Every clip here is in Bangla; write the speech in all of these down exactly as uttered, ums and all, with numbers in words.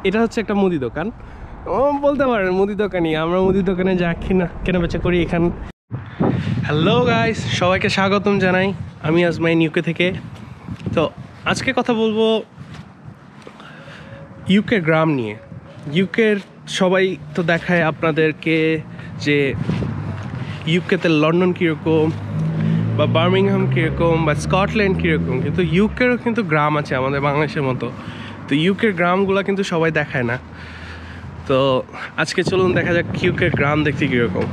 এটা হচ্ছে একটা মুদি দোকান, ও বলতে পারেন মুদি দোকানই। আমরা মুদি দোকানে যা কিনা কেনাবেচা করি এখান। হ্যালো গাইস, সবাইকে স্বাগতম জানাই আমি আজমাইন ইউকে থেকে। তো আজকে কথা বলবো ইউকে গ্রাম নিয়ে। ইউকের সবাই তো দেখায় আপনাদেরকে যে ইউকেতে লন্ডন কীরকম বা বার্মিংহাম কীরকম বা স্কটল্যান্ড কীরকম, কিন্তু ইউকেরও কিন্তু গ্রাম আছে আমাদের বাংলাদেশের মতো। তো ইউকের গ্রামগুলো কিন্তু সবাই দেখায় না। তো আজকে চলুন দেখা যাক ইউকের গ্রাম দেখতে কীরকম।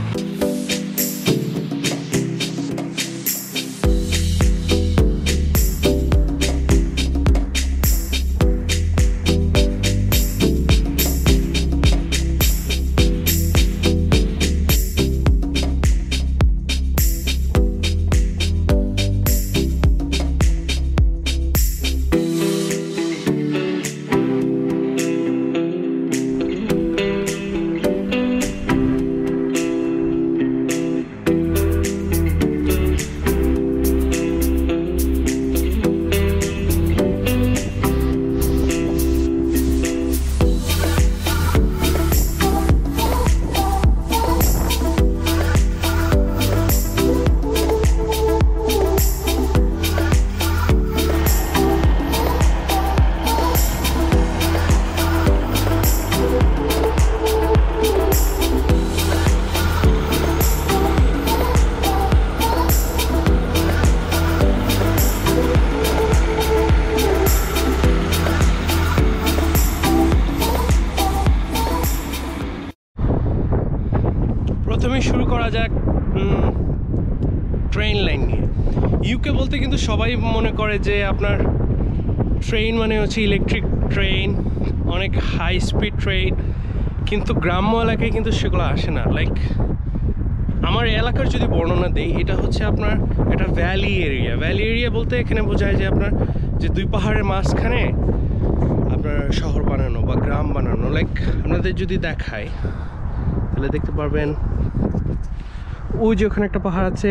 প্রথমে শুরু করা যাক ট্রেন লাইন নিয়ে। ইউকে বলতে কিন্তু সবাই মনে করে যে আপনার ট্রেন মানে হচ্ছে ইলেকট্রিক ট্রেন, অনেক হাই স্পিড ট্রেন, কিন্তু গ্রাম্য এলাকায় কিন্তু সেগুলো আসে না। লাইক আমার এলাকার যদি বর্ণনা দেই, এটা হচ্ছে আপনার একটা ভ্যালি এরিয়া। ভ্যালি এরিয়া বলতে এখানে বোঝায় যে আপনার যে দুই পাহাড়ের মাঝখানে আপনার শহর বানানো বা গ্রাম বানানো। লাইক আপনাদের যদি দেখায় তাহলে দেখতে পারবেন ওই যে ওখানে একটা পাহাড় আছে,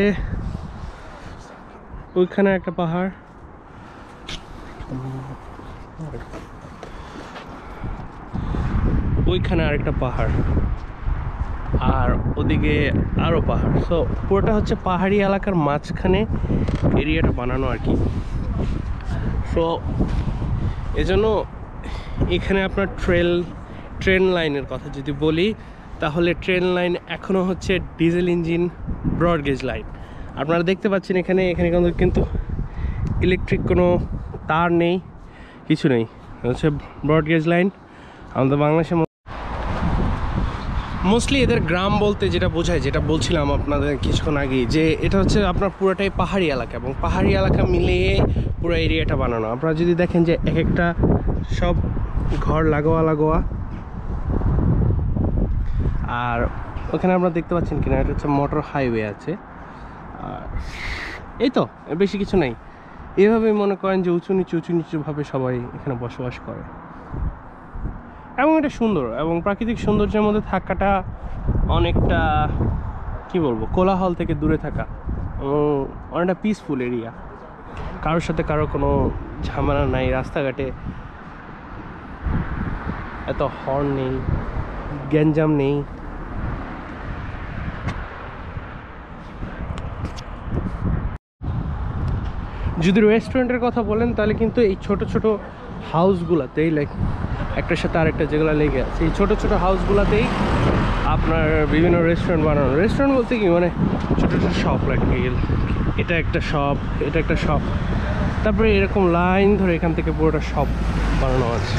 ওইখানে একটা পাহাড়, ওইখানে আরেকটা পাহাড়, আর ওদিকে আরও পাহাড়। সো পুরোটা হচ্ছে পাহাড়ি এলাকার মাঝখানে এরিয়াটা বানানো আর কি। সো এজন্য এখানে আপনার ট্রেল ট্রেন লাইনের কথা যদি বলি, তাহলে ট্রেন লাইন এখনও হচ্ছে ডিজেল ইঞ্জিন ব্রডগেজ লাইন। আপনারা দেখতে পাচ্ছেন এখানে এখানে কিন্তু ইলেকট্রিক কোনো তার নেই, কিছু নেই, হচ্ছে ব্রডগেজ লাইন। আমাদের বাংলাদেশে মোস্টলি এদের গ্রাম বলতে যেটা বোঝায়, যেটা বলছিলাম আপনাদের কিছুক্ষণ আগেই, যে এটা হচ্ছে আপনার পুরোটাই পাহাড়ি এলাকা, এবং পাহাড়ি এলাকা মিলিয়ে পুরো এরিয়াটা বানানো। আপনারা যদি দেখেন যে এক একটা সব ঘর লাগোয়া লাগোয়া, আর ওখানে আপনারা দেখতে পাচ্ছেন কিনা এটা হচ্ছে মোটর হাইওয়ে আছে। আর এই তো, বেশি কিছু নাই। এভাবেই মনে করেন যে উঁচু নিচু উঁচু নিচুভাবে সবাই এখানে বসবাস করে, এবং এটা সুন্দর এবং প্রাকৃতিক সৌন্দর্যের মধ্যে থাকাটা অনেকটা কি বলবো, কোলাহল থেকে দূরে থাকা, অনেকটা পিসফুল এরিয়া। কারোর সাথে কারো কোনো ঝামেলা নাই, রাস্তাঘাটে এত হর্ন নেই, গ্যাঞ্জাম নেই। যদি রেস্টুরেন্টের কথা বলেন তাহলে কিন্তু এই ছোট ছোট হাউসগুলাতেই, লাইক একটার সাথে আরেকটা যেগুলো লেগে আছে, এই ছোটো ছোটো হাউসগুলোতেই আপনার বিভিন্ন রেস্টুরেন্ট বানানো। রেস্টুরেন্ট বলতে কি মানে ছোটো ছোটো শপ, লাইক এটা একটা শপ, এটা একটা শপ, তারপরে এরকম লাইন ধরে এখান থেকে পুরোটা শপ বানানো আছে।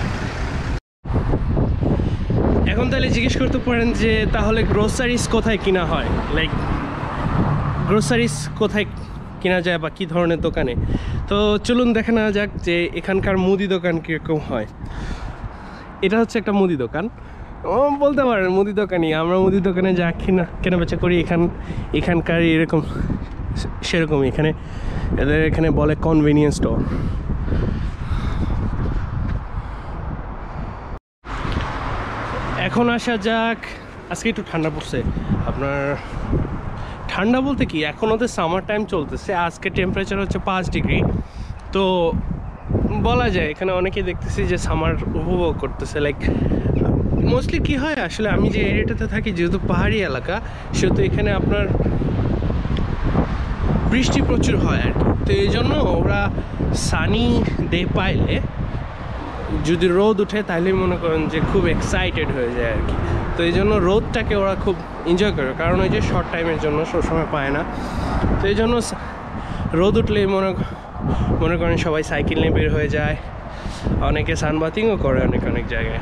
এখন তাহলে জিজ্ঞেস করতে পারেন যে তাহলে গ্রোসারিস কোথায় কিনা হয়, লাইক গ্রোসারিস কোথায় কেনা যায় বা কী ধরনের দোকানে। তো চলুন দেখে নেওয়া যাক যে এখানকার মুদি দোকান কীরকম হয়। এটা হচ্ছে একটা মুদি দোকান, ও বলতে পারেন মুদি দোকানই। আমরা মুদি দোকানে যা কিনা কেনাবেচা করি এখান এখানকার এরকম সেরকমই। এখানে এদের এখানে বলে কনভেনিয়েন্স স্টোর। এখন আসা যাক, আজকে একটু ঠান্ডা পড়ছে। আপনার ঠান্ডা বলতে কি, এখন ওদের সামার টাইম চলতেছে, আজকে টেম্পারেচার হচ্ছে পাঁচ ডিগ্রি। তো বলা যায় এখানে অনেকেই দেখতেছি যে সামার উপভোগ করতেছে। লাইক মোস্টলি কি হয় আসলে, আমি যে এরিয়াটাতে থাকি যেহেতু পাহাড়ি এলাকা, সেহেতু এখানে আপনার বৃষ্টি প্রচুর হয় আর কি। তো এই জন্য ওরা সানি ডে পাইলে, যদি রোদ উঠে তাহলে মনে করেন যে খুব এক্সাইটেড হয়ে যায় আর কি। তো এই জন্য রোদটাকে ওরা খুব এনজয় করে, কারণ ওই যে শর্ট টাইমের জন্য সবসময় পায় না। তো এই জন্য রোদ উঠলেই মনে মনে করেন সবাই সাইকেল নিয়ে বের হয়ে যায়, অনেকে সানবাথিংও করে অনেক অনেক জায়গায়।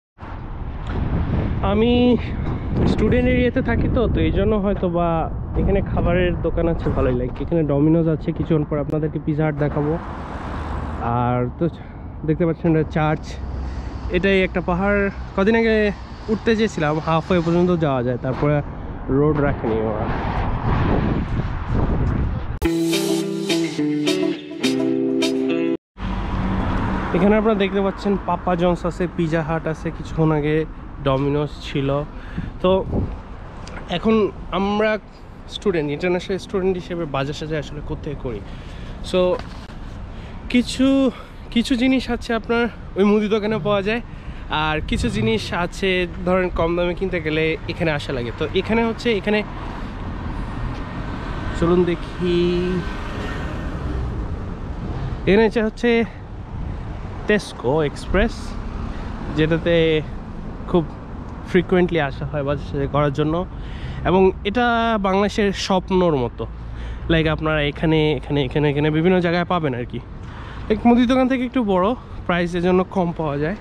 আমি স্টুডেন্ট এরিয়াতে থাকি তো তো এই জন্য হয়তো বা এখানে খাবারের দোকান আছে ভালোই। লাইক এখানে ডমিনোজ আছে, কিছুক্ষণ পর আপনাদেরকে পিজা হাট দেখাবো। আর তো দেখতে পাচ্ছেন চার্চ, এটাই একটা পাহাড়। কদিন আগে উঠতে চেয়েছিলাম, হাফ ওয়ে পর্যন্ত যাওয়া যায়, তারপরে রোড রাখেনি ওরা। এখানে আপনারা দেখতে পাচ্ছেন পাপা জনস আছে, পিজা হাট আছে, কিছুক্ষণ আগে ডমিনোস ছিল। তো এখন আমরা স্টুডেন্ট, ইন্টারন্যাশনাল স্টুডেন্ট হিসেবে বাজার সাজার আসলে কোথায় করি। সো কিছু কিছু জিনিস আছে আপনার ওই মুদি দোকানে পাওয়া যায়, আর কিছু জিনিস আছে ধরেন কম দামে কিনতে গেলে এখানে আসা লাগে। তো এখানে হচ্ছে এখানে চলুন দেখি, এখানে হচ্ছে টেস্কো এক্সপ্রেস, যেটাতে খুব ফ্রিকুয়েন্টলি আসা হয় বাজার সাজার করার জন্য। এবং এটা বাংলাদেশের স্বপ্নর মতো, লাইক আপনারা এখানে এখানে এখানে এখানে বিভিন্ন জায়গায় পাবেন আর কি। এক মুদি দোকান থেকে একটু বড়, প্রাইসের জন্য কম পাওয়া যায়।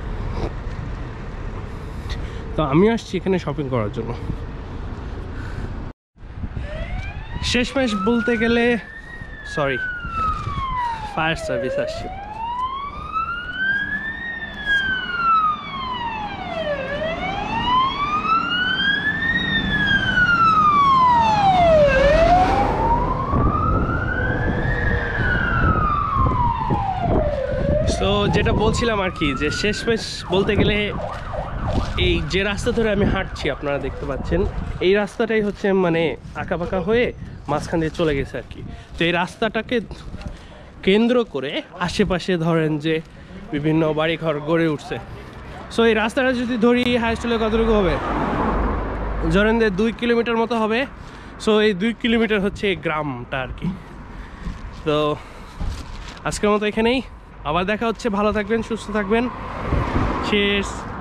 তো আমি আসছি এখানে শপিং করার জন্য। শেষমেশ বলতে গেলে, সরি, ফায়ার সার্ভিস আসছে। তো যেটা বলছিলাম আর কি, যে শেষমেশ বলতে গেলে এই যে রাস্তা ধরে আমি হাঁটছি আপনারা দেখতে পাচ্ছেন, এই রাস্তাটাই হচ্ছে মানে আঁকাবাঁকা হয়ে মাঝখান দিয়ে চলে গেছে আর কি। তো এই রাস্তাটাকে কেন্দ্র করে আশেপাশে ধরেন যে বিভিন্ন বাড়িঘর গড়ে উঠছে। সো এই রাস্তাটা যদি ধরি হাইস্ট হলে কতটুকু হবে, ধরেন যে দুই কিলোমিটার মতো হবে। সো এই দুই কিলোমিটার হচ্ছে এই গ্রামটা আর কি। তো আজকের মতো এখানেই, আবার দেখা হচ্ছে। ভালো থাকবেন, সুস্থ থাকবেন। চিয়ার্স।